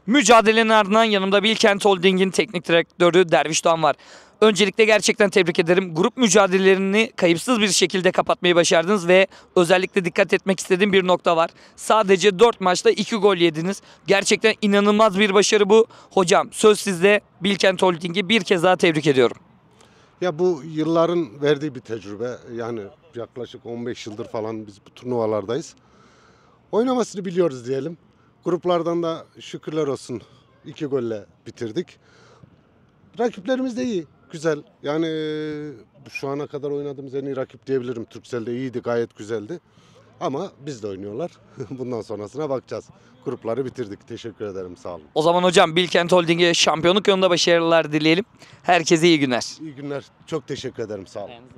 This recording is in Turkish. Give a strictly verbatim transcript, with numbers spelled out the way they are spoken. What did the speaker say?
Mücadelenin ardından yanımda Bilkent Holding'in teknik direktörü Derviş Doğan var. Öncelikle gerçekten tebrik ederim. Grup mücadelelerini kayıpsız bir şekilde kapatmayı başardınız ve özellikle dikkat etmek istediğim bir nokta var. Sadece dört maçta iki gol yediniz. Gerçekten inanılmaz bir başarı bu. Hocam söz sizde, Bilkent Holding'i bir kez daha tebrik ediyorum. Ya bu yılların verdiği bir tecrübe. Yani yaklaşık on beş yıldır falan biz bu turnuvalardayız. Oynamasını biliyoruz diyelim. Gruplardan da şükürler olsun iki golle bitirdik. Rakiplerimiz de iyi, güzel. Yani e, şu ana kadar oynadığımız en iyi rakip diyebilirim. Turkcell'de iyiydi, gayet güzeldi. Ama biz de oynuyorlar. Bundan sonrasına bakacağız. Grupları bitirdik. Teşekkür ederim, sağ olun. O zaman hocam Bilkent Holding'e şampiyonluk yolunda başarılar dileyelim. Herkese iyi günler. İyi günler. Çok teşekkür ederim, sağ olun.